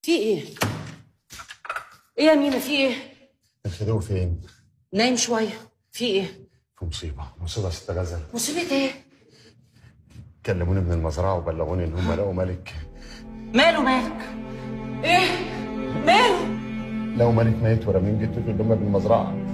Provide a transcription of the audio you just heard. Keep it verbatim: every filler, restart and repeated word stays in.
في ايه؟ ايه يا مينا في ايه؟ الخديوي فين؟ نايم شويه. في ايه؟ في مصيبه، مصيبه يا ست غزل. مصيبه ايه؟ كلموني من المزرعه وبلغوني ان هم لقوا ملك. ماله مالك؟ ايه؟ ماله؟ لقوا ملك ميت ورامين جثته اللي هم بالمزرعه.